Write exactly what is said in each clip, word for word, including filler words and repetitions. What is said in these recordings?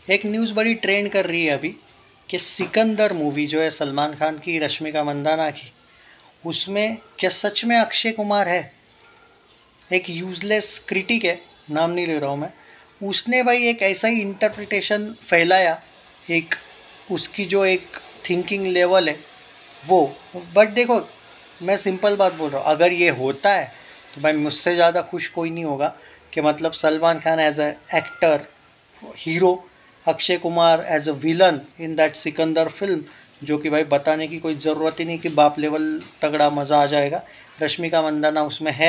एक न्यूज़ बड़ी ट्रेंड कर रही है अभी कि सिकंदर मूवी जो है सलमान खान की, रश्मिका मंदाना की, उसमें क्या सच में अक्षय कुमार है। एक यूजलेस क्रिटिक है, नाम नहीं ले रहा हूँ मैं, उसने भाई एक ऐसा ही इंटरप्रिटेशन फैलाया, एक उसकी जो एक थिंकिंग लेवल है वो। बट देखो, मैं सिंपल बात बोल रहा हूँ, अगर ये होता है तो भाई मुझसे ज़्यादा खुश कोई नहीं होगा कि मतलब Salman Khan as a actor, hero, Akshay Kumar as a villain in that Sikandar film, जो कि भाई बताने की कोई ज़रूरत ही नहीं कि बाप लेवल तगड़ा मज़ा आ जाएगा। रश्मिका मंदाना उसमें है,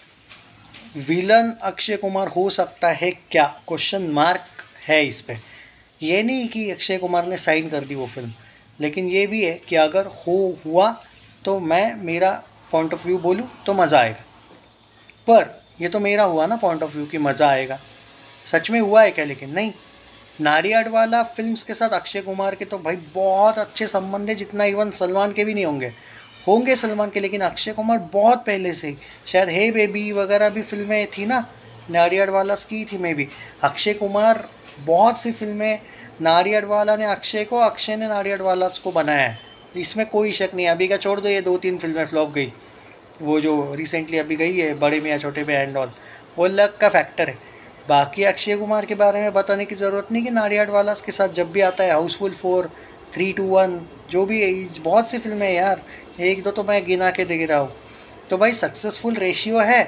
विलन अक्षय कुमार हो सकता है क्या, क्वेश्चन मार्क है इस पे। ये नहीं कि अक्षय कुमार ने साइन कर दी वो फिल्म, लेकिन ये भी है कि अगर हो हुआ तो मैं मेरा पॉइंट ऑफ व्यू बोलूँ तो मज़ा आएगा। पर ये तो मेरा हुआ ना पॉइंट ऑफ व्यू कि मज़ा आएगा, सच में हुआ है क्या? लेकिन नहीं। नाडियाडवाला फिल्म्स के साथ अक्षय कुमार के तो भाई बहुत अच्छे संबंध है, जितना इवन सलमान के भी नहीं होंगे, होंगे सलमान के, लेकिन अक्षय कुमार बहुत पहले से ही, शायद हे बेबी वगैरह भी फिल्में थी ना नाडियाडवाला की थी मे भी। अक्षय कुमार बहुत सी फिल्में, नाडियाडवाला ने अक्षय को, अक्षय ने नाडियाडवाला को बनाया है, इसमें कोई शक नहीं। अभी का छोड़ दो, ये दो तीन फिल्में फ्लॉप गई, वो जो रिसेंटली अभी गई है बड़े मियाँ छोटे मियाँ एंड ऑल, वो लक का फैक्टर है। बाकी अक्षय कुमार के बारे में बताने की ज़रूरत नहीं कि नाडियाडवाला के साथ जब भी आता है, Housefull four, three two one, जो भी है, बहुत सी फिल्में हैं यार, एक दो तो मैं गिना के दे रहा हूँ। तो भाई सक्सेसफुल रेशियो है।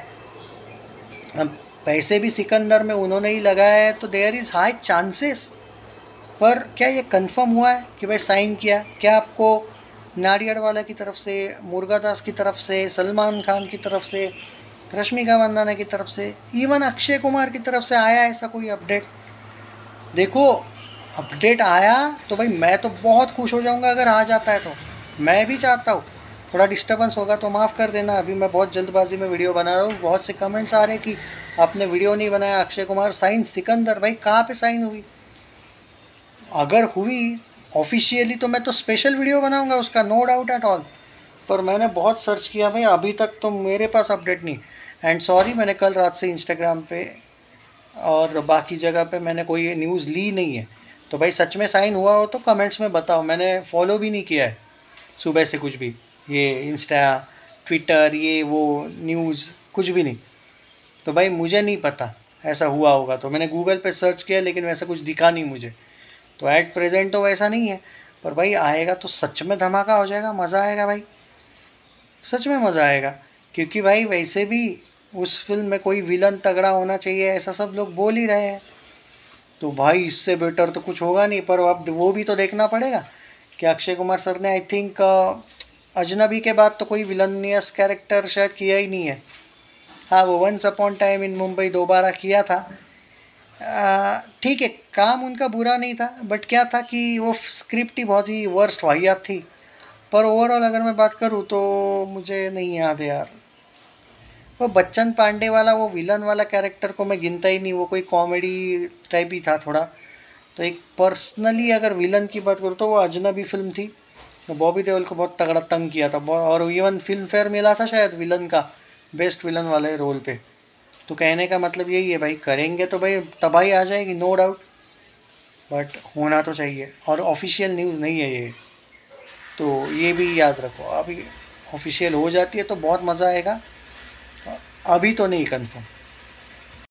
अब पैसे भी सिकंदर में उन्होंने ही लगाया है, तो देयर इज़ हाई चांसेस। पर क्या ये कंफर्म हुआ है कि भाई साइन किया? क्या आपको नाडियाडवाला की तरफ से, मुर्गादास की तरफ से, सलमान खान की तरफ से, रश्मिका मंदाना की तरफ से, इवन अक्षय कुमार की तरफ से आया ऐसा कोई अपडेट? देखो, अपडेट आया तो भाई मैं तो बहुत खुश हो जाऊंगा अगर आ जाता है तो। मैं भी चाहता हूँ, थोड़ा डिस्टर्बेंस होगा तो माफ़ कर देना, अभी मैं बहुत जल्दबाजी में वीडियो बना रहा हूँ। बहुत से कमेंट्स आ रहे कि आपने वीडियो नहीं बनाया, अक्षय कुमार साइन सिकंदर। भाई कहाँ पे साइन हुई? अगर हुई ऑफिशियली तो मैं तो स्पेशल वीडियो बनाऊंगा उसका, नो डाउट एट ऑल। पर मैंने बहुत सर्च किया भाई, अभी तक तो मेरे पास अपडेट नहीं। एंड सॉरी, मैंने कल रात से इंस्टाग्राम पे और बाकी जगह पे मैंने कोई न्यूज़ ली नहीं है। तो भाई सच में साइन हुआ हो तो कमेंट्स में बताओ। मैंने फॉलो भी नहीं किया है सुबह से कुछ भी, ये इंस्टा, ट्विटर, ये वो न्यूज़ कुछ भी नहीं। तो भाई मुझे नहीं पता ऐसा हुआ होगा, तो मैंने गूगल पे सर्च किया लेकिन वैसा कुछ दिखा नहीं मुझे। तो एट प्रेजेंट तो वैसा नहीं है। पर भाई आएगा तो सच में धमाका हो जाएगा, मज़ा आएगा भाई, सच में मज़ा आएगा। क्योंकि भाई वैसे भी उस फिल्म में कोई विलन तगड़ा होना चाहिए ऐसा सब लोग बोल ही रहे हैं, तो भाई इससे बेटर तो कुछ होगा नहीं। पर अब वो भी तो देखना पड़ेगा कि अक्षय कुमार सर ने आई थिंक अजनबी के बाद तो कोई विलनियस कैरेक्टर शायद किया ही नहीं है। हाँ, वो once upon time in Mumbai दोबारा किया था, ठीक है, काम उनका बुरा नहीं था, बट क्या था कि वो स्क्रिप्ट ही बहुत ही वर्स्ट वाहियात थी। पर ओवरऑल अगर मैं बात करूँ तो मुझे नहीं याद है यार। वो बच्चन पांडे वाला, वो विलन वाला कैरेक्टर को मैं गिनता ही नहीं, वो कोई कॉमेडी टाइप ही था थोड़ा। तो एक पर्सनली अगर विलन की बात करूँ तो वो अजनबी फिल्म थी, तो बॉबी देओल को बहुत तगड़ा तंग किया था, और इवन फिल्म फेयर मिला था शायद विलन का, बेस्ट विलन वाले रोल पे। तो कहने का मतलब यही है भाई, करेंगे तो भाई तबाही आ जाएगी, नो डाउट, बट होना तो चाहिए। और ऑफिशियल न्यूज़ नहीं है ये, तो ये भी याद रखो। अभी ऑफिशियल हो जाती है तो बहुत मज़ा आएगा, अभी तो नहीं कंफर्म।